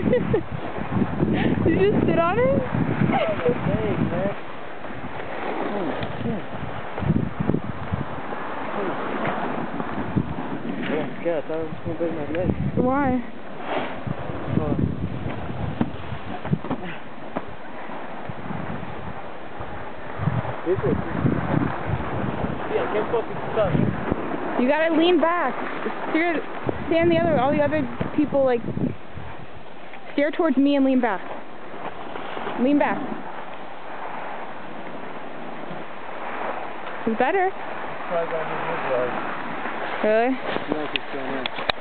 Did you just sit on it? Yeah, I thought it was going to break my leg. Why? You gotta lean back. Stand all the other people, like, stare towards me and lean back. Lean back. It's better. Really? Really?